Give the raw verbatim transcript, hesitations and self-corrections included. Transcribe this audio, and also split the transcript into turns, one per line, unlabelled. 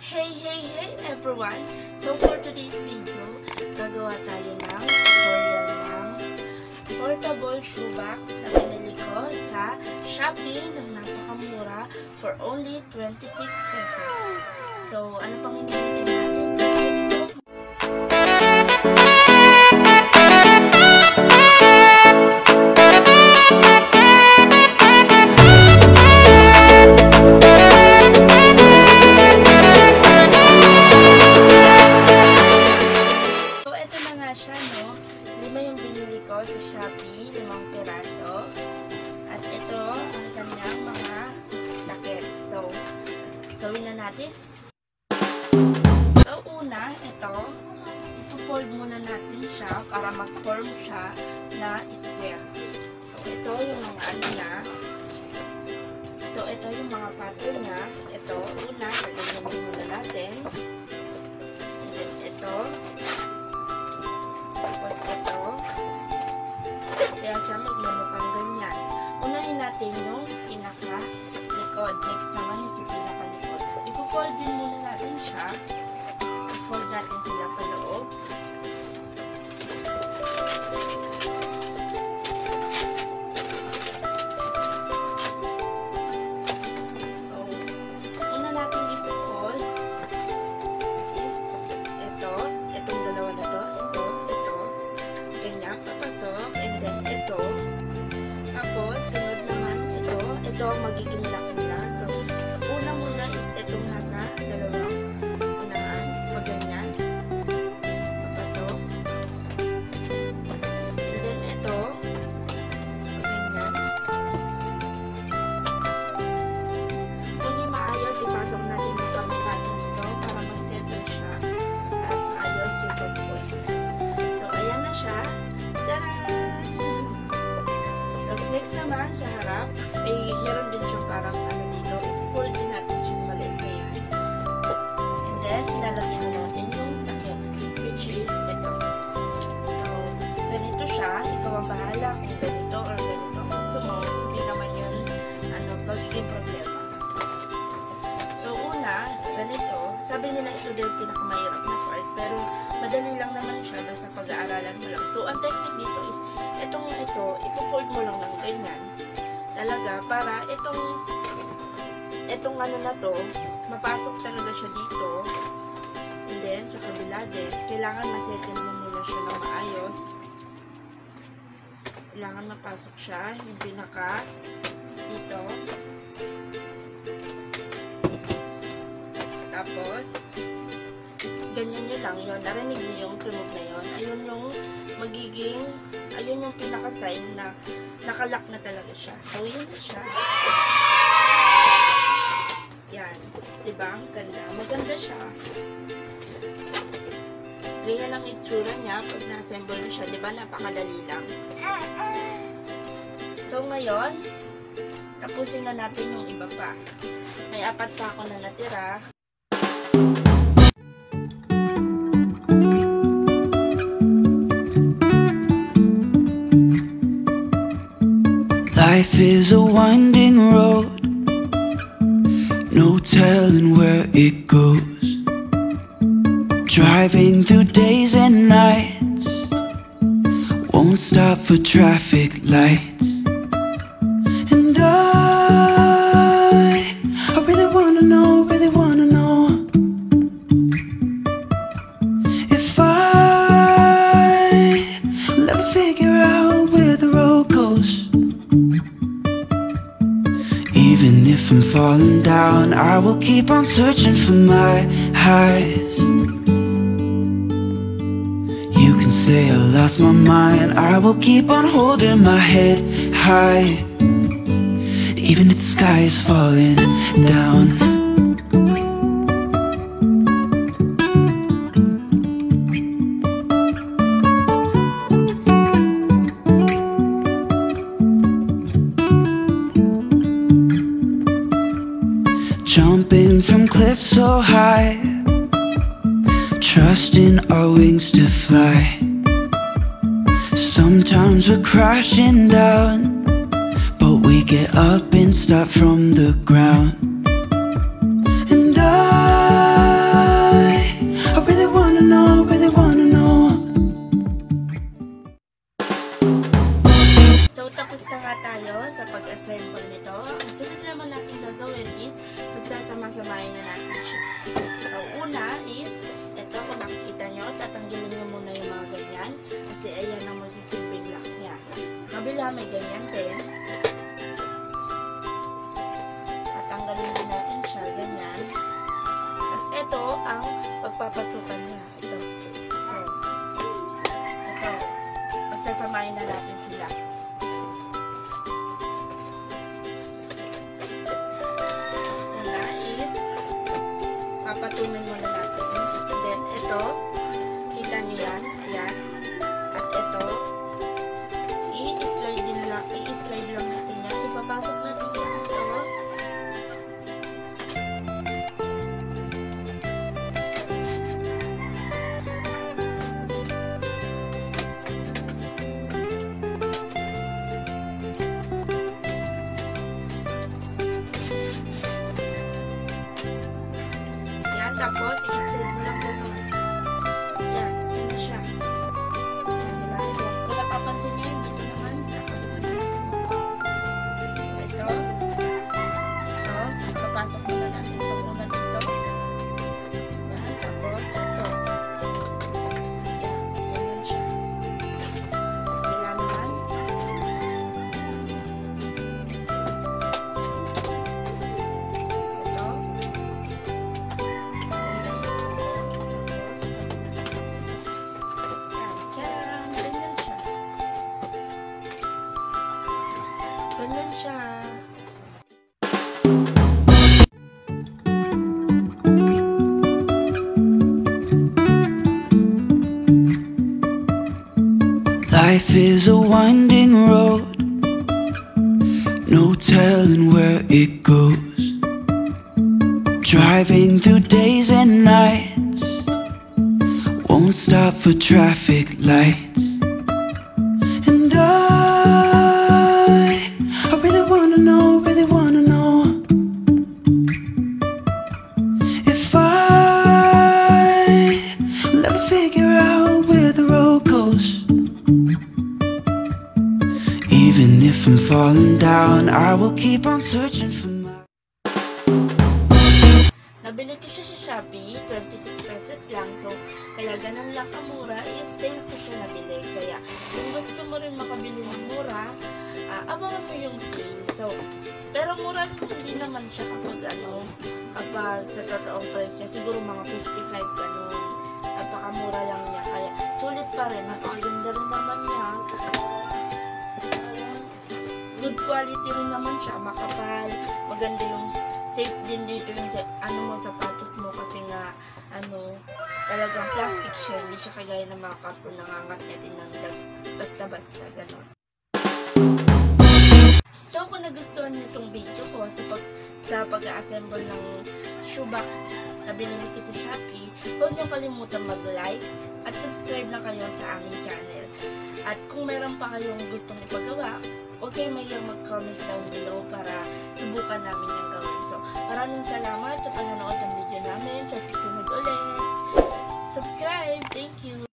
Hey, hey, hey everyone! So for today's video, gagawa tayo ng tutorial ng portable shoebox na pinili ko sa Shopee ng napakamura for only twenty-six pesos. So ano pang hinihintay natin? Let's go! Sa Shopee, limang piraso. At ito ang kanyang mga takip. So, gawin na natin. So, una, ito, i-fold muna natin siya para mag-form siya na square. So, ito yung mga ano niya. So, ito yung mga pattern niya. Ito, una, gagawin muna natin. And then, ito. Tapos, ito. Kaya siya magmumukhang ganyan. Unahin natin yung pinaka-likod. Next naman is yung pinaka-likod. I-fold din muna natin siya. I-fold natin sila pa loob. So, una natin i-fold is ito. Itong dalawa na to. Ito. Ito. Ganyan. Papasok. And then, ito. Tapos, sunod naman ito. Ito ang magiging laki na. So, una muna is itong nasa dalawang unahan. Pag ganyan. Papasok. And then, ito. Pag ganyan. Kung di maayos, ipasok natin yung gamit natin dito para mag-settle siya. At maayos yung pag-fold. So, ayan na siya. Tcharan! Tapos next naman sa harap, ay meron din siyang parang ano dito. I-fold din natin siyang maliit na yan. And then, ilalagay na natin yung takip, which is ito. So, ganito siya. Ikaw ang bahala kung ganito or ganito. Gusto mo, hindi naman yun ano, magiging problema. So, una, ganito. Sabi nila ito din pinakamahirap na part, pero madali lang naman siya basta pag-aaralan mo lang. So, ang technique dito is, itong ito, ipo-fold mo lang ng ganyan. Talaga, para itong, itong ano na to, mapasok talaga siya dito. And then, sa kabila din, kailangan masettle mo muna siya ng maayos. Kailangan mapasok siya, yung pinaka, dito. Tapos, ganyan nyo lang yun. Narinig nyo yung tunog na yun. Ayun yung magiging, ayun yung pinaka-sign na nakalock na talaga siya. So, yun na siya. Yan. Diba? Ang ganda. Maganda siya. Ganyan ang itsura niya pag na-assemble na siya. Diba? Napakadali lang. So, ngayon, tapusin na natin yung iba pa. May apat pa ako na natira.
Life is a winding road, no telling where it goes. Driving through days and nights, won't stop for traffic lights. And I, I really wanna know, really wanna know if I will ever figure out where the road goes. Even if I'm falling down, I will keep on searching for my highs. You can say I lost my mind, I will keep on holding my head high. Even if the sky is falling down. Jumping from cliffs so high, trusting our wings to fly. Sometimes we're crashing down, but we get up and start from the ground. And I
Kasi ayan ang magsisilbing lock niya. Kabila may ganyan din. Tatanggalin din natin siya, ganyan. Tapos ito ang pagpapasukan niya. Ito. So, ito. Magsasamahin na natin sila. Una is, papatunin muna natin. And then, ito. Kita niyo yan. Ayan. At ito. I-slide din lang. I-slide lang natin yan. Ipapasok natin yan. Ito. Tapos, i-slide mo lang doon. Yan, yan na siya. Yan, diba? So, kung napapansin nyo yun, dito naman, kapalitan na natin mo. Ito. Ito. Papasok muna natin ito muna dito. Yan, tapos, ito. Yan, yan yan siya. Bila naman. Ito. Ganyan siya.
Life is a winding road, no telling where it goes. Driving through days and nights, won't stop for traffic lights. And I, I really wanna know, really wanna know if I will ever figure out where the road goes. Even if I'm falling down, I will keep on searching for my...
Nabili ko siya sa Shopee, twenty-six pesos lang. So, kaya ganun lang kamura, is sale ko siya nabili. Kaya, kung gusto mo rin makabili ng mura, uh, abangan mo yung sale. So, pero mura hindi naman siya kapag ano, kapag sa totoong price niya, siguro mga fifty-five ganun. Napakamura lang niya. Kaya, sulit pa rin. Napakaganda rin naman niya. Good quality rin naman siya, makapal, maganda yung safe din dito yung ano mo, sapatos mo kasi nga ano, talagang plastic siya, hindi siya kagaya ng mga karton, nangangat niya din ng basta-basta, gano'n. So kung nagustuhan niyo itong video ko sa, pag, sa pag-assemble ng shoebox na binili ko sa Shopee, huwag niyo kalimutan mag-like at subscribe na kayo sa aming channel. At kung meron pa kayong gustong ipagawa, huwag kayong mayang mag-comment down below para subukan namin yung gawin. So, maraming salamat sa panonood ng video namin. Sa susunod ulit. Subscribe! Thank you!